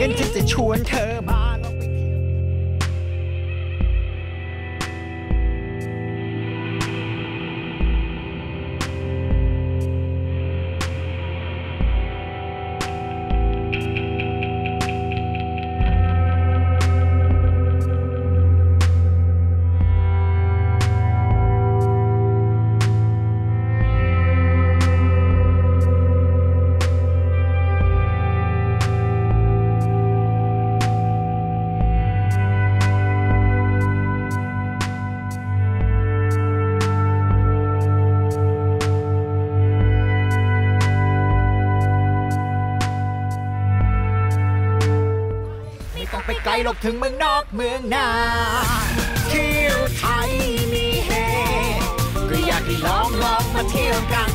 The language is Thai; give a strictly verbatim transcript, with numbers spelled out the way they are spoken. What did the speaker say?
งั้นฉันจะชวนเธอมาลองไปเที่ยวไปไกลหลบถึงเมืองนอกเมืองนาเที่ยวไทยมีเฮก็อยากให้ลองลองมาเที่ยวกัน